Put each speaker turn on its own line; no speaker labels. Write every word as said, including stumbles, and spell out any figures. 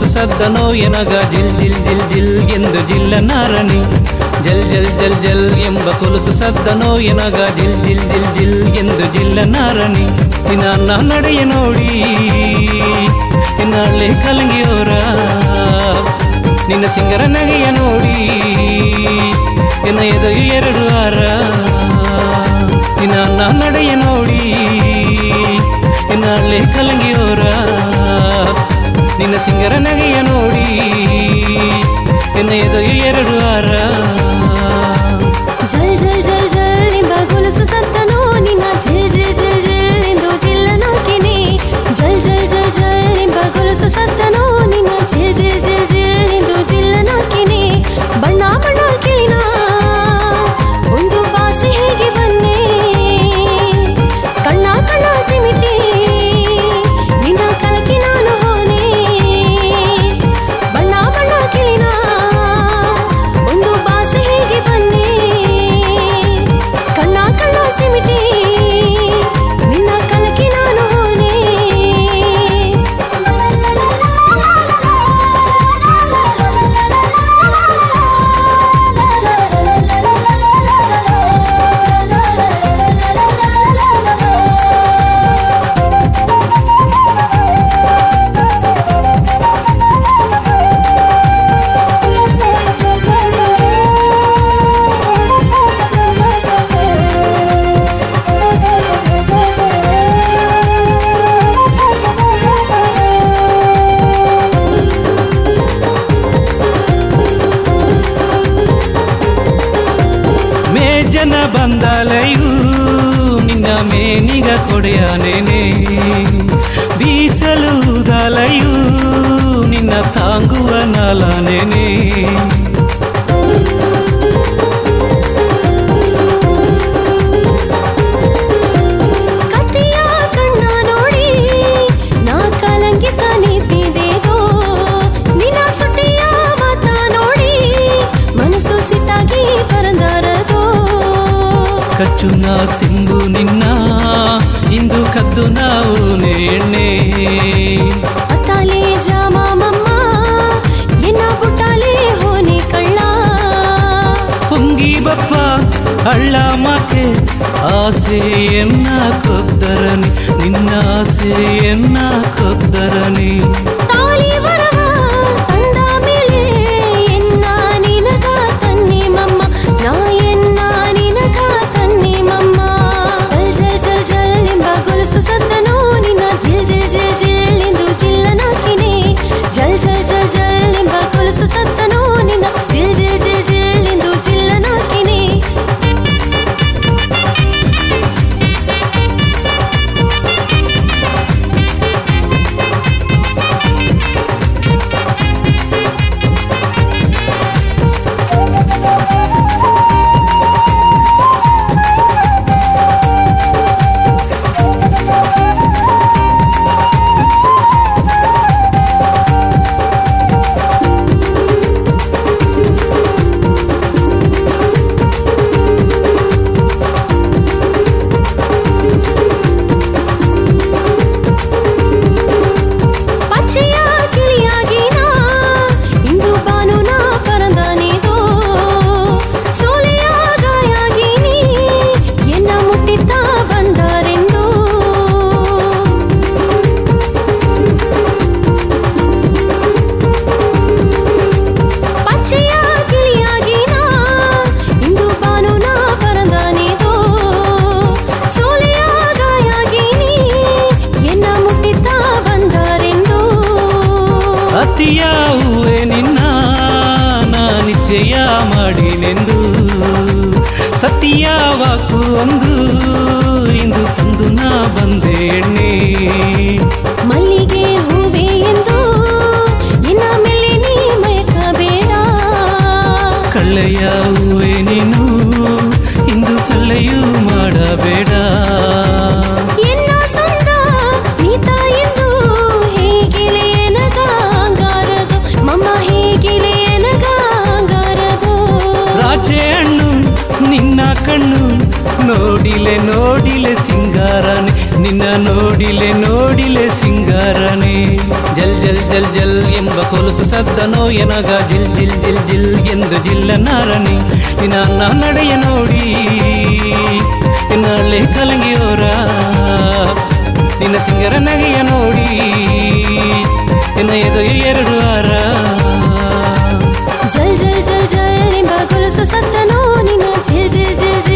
ಕೊಲುಸು ಸದ್ದನೋ ಎನಗ ಜಿಲ್ ಜಿಲ್ ಜಿಲ್ ಜಿಲ್ ಎಂದು ಜಿಲ್ಲನಾರಣಿ ಜಲ್ ಜಲ್ ಜಲ್ ಜಲ್ ಎಂಬ ಕೊಲುಸು ಸದ್ದನೋ ಎನಗ ಜಿಲ್ ಜಿಲ್ ಜಿಲ್ ಜಿಲ್ ಎಂದು ಜಿಲ್ಲನಾರಣಿ ನಿನ್ನ ನಡೆಯ ನೋಡಿ ನಿನ್ನಳ್ಳೆ ಕಲಂಗಿಯೋರ ನಿನ್ನ ಸಿಂಗರ ನಗೆಯ ನೋಡಿ ನಿನ್ನ ಎದೆಯು ಎರಡು ವಾರ ನಿನ್ನ ನಡೆಯ ನೋಡಿ ನಿನ್ನಳ್ಳೆ ಕಲಂಗಿಯೋರ ನಿನ್ನ ಸಿಂಗರ ನಗೆಯ ನೋಡಿ ನಿನ್ನ ಎದೆಯು ಎರಡು ವಾರ
ಜಲ್ ಜಲ್ ಜಲ್ ಜಲ್ ಎಂಬ ಕೊಲುಸು ಸದ್ದನೋ ನಿನ್ನ ಜಿಲ್ ಜಿಲ್ ಜಿಲ್ ಜಿಲ್ ಎಂದು ಜಿಲ್ಲನಾಕಿನಿ ಜಲ್ ಜಲ್ ಜಲ್ ಜಲ್ ಎಂಬ ಕೊಲುಸು ಸದ್ದನೋ ನಿನ್ನ ಜಿಲ್ ಜಿಲ್ ಜಿಲ್ ಜಿಲ್ ಎಂದು ಜಿಲ್ಲನಾಕಿನಿ ಬಣ್ಣ ಬಣ್ಣ ಕೇಳಿನ ಒಂದು ಬಾಸಿ ಹೇಗೆ ಬನ್ನೆ ಕಣ್ಣ ಕಣ್ಣ ಸಿಮಿಟಿ ನಿನ್ನ ಕಲಕಿ ನಾನು ಹೋನೆ ಬಣ್ಣ ಬಣ್ಣ ಕೇಳಿನ ಒಂದು ಬಾಸಿ ಹೇಗೆ ಬನ್ನೆ ಕಣ್ಣ ಕಣ್ಣ ಸಿಮಿಟಿ ನಿನ್ನ ಕಲಕಿ ನಾನು ಹೋನೆ
ಜನ ಬಂದಲೆಯೂ ನಿನ್ನ ಮೇನಿಗ ಕೊಡೆಯನೇನೆ ಬೀಸಲುದಲೆಯೂ ನಿನ್ನ ತಾಂಗುವ ನಾಲನೇನೆ
ಕತ್ತಿಯ ಕಣ್ಣ ನೋಡಿ ನಾ ಕಲಂಕಿತ ನಿಂತಿದ್ದೇಗೋ ನಿನ್ನ ಸುಟ್ಟಿಯ ಮಾತ ನೋಡಿ ಮನಸ್ಸು ಸಿಟ್ಟಾಗಿ ಪರಂದಾರದೋ
ಕಚ್ಚು ನಾ ಸಿಂಬು ನಿನ್ನ ಇಂದು ಕದ್ದು ನಾವು ನೇಣೆ
ಅತ್ತಾಲೆ ಜಾಮ ಮಮ್ಮ ಎನ್ನ ಬುಟ್ಟಾಲೆ ಹೋನೆ ಕಳ್ಳ
ಪುಂಗಿ ಬಪ್ಪ ಹಳ್ಳ ಮಾಕೆ ಆಸೆಯನ್ನ ಕೊದ್ದರನಿ ನಿನ್ನ ಆಸೆಯನ್ನ ಕೊದ್ದರನಿ
ತಾಲಿ ವರವ ತಂದ ಮೇಲೆ ಎನ್ನ ನಿನಗ ತನ್ನಿ ಮಮ್ಮ ನಾ ಎನ್ನ ನಿನಗ ತನ್ನಿ ಮಮ್ಮ ಜಲ್ ಜಲ್ ಜಲ್ ಎಂಬ ಕೊಲುಸು ಸದ್ದನೋ ನಿನ್ನ ಜಿಲ್ ಜಿಲ್ ಜಿಲ್ ಜಿಲ್ ಎಂದು ಜಿಲ್ಲನಾಕಿನಿ ಜಲ್ ಜಲ್ ಜಲ್ ಜಲ್ ಎಂಬ ಕೊಲುಸು ಸದ್ದನೋ ನಿನ್ನ ಜಿಲ್ ಜಿಲ್ ಜಿಲ್ ಜಿಲ್ ಎಂದು ಜಿಲ್ಲನಾಕಿನಿ ಪಚ್ಚೆಯ ಕಿಳಿಯಾಗಿನ ಇಂದು ಬಾನು ನಾ ಪರಂದಾನಿದು ಸೋಲೆಯ ಗಾಯಾಗಿನಿ ಎನ್ನ ಮುಟ್ಟಿತ್ತ ಬಂದರೆಂದು ಪಚ್ಚೆಯ ಕಿಳಿಯಾಗಿನ ಇಂದು ಬಾನು ನಾ ಪರಂದಾನಿದು ಸೋಲೆಯ ಗಾಯಾಗಿನಿ ಎನ್ನ ಮುಟ್ಟಿತ್ತ ಬಂದರೆಂದು
ಅತಿಯ ಹೂವೆ ನಿನ್ನ ನಾ ನಿಶ್ಚಯ ಮಾಡಿನೆಂದು ಸತಿಯ ವಾಕು ಒಂದು ಇಂದು ತಂದು ನಾ ಬಂದೆ ಎಣ್ಣೆ
ಮಲ್ಲಿಗೆ ಹೂವೆ ಎಂದು ನಿನ್ನ ಮೇಲೆ ನೀ ಮಯಕಬೇಡ
ಕಳ್ಳೆಯ ಹೂವೆ ನೀನು ಇಂದು ಸಲ್ಲೆಯೂ ಮಾಡಬೇಡ
ಎನ್ನ ಸಂದ ನೀತ ಎಂದು ಹೇಗಿಲೆ ಎನಗ ಅಂಗಾರದು ಮಮ್ಮ ಹೇಗಿಲೆ ಎನಗ ಅಂಗಾರದು
ರಾಜೆ ಹಣ್ಣು ನಿನ್ನ ಕಣ್ಣು ನೋಡಿಲೆ ನೋಡಿಲೆ ಸಿಂಗಾರನೆ ನಿನ್ನ ನೋಡಿಲೆ ನೋಡಿಲೆ ಸಿಂಗಾರನೆ ಜಲ್ ಜಲ್ ಜಲ್ ಜಲ್ ಎಂಬ ಕೊಲುಸು ಸದ್ದನೋ ಎನಗ ಜಿಲ್ ಜಿಲ್ ಜಿಲ್ ಜಿಲ್ ಎಂದು ಜಿಲ್ಲನಾರಣಿ ನಿನ್ನ ಅನ್ನ ನಡೆಯ ನೋಡಿ ನಿನ್ನಲ್ಲೇ ಕಲಂಗಿಯೋರ ನಿನ್ನ ಸಿಂಗರ ನಗೆಯ ನೋಡಿ ನಿನ್ನ ಎದೆಯ ಎರಡು ವಾರ
ಜಲ್ ಜಲ್ ಜಲ್ ಜಲ್ ಎಂಬ ಕೊಲುಸು ಸದ್ದನೋ ನಿನ್ನ ಜಿಲ್ ಜಿಲ್ ಜಿಲ್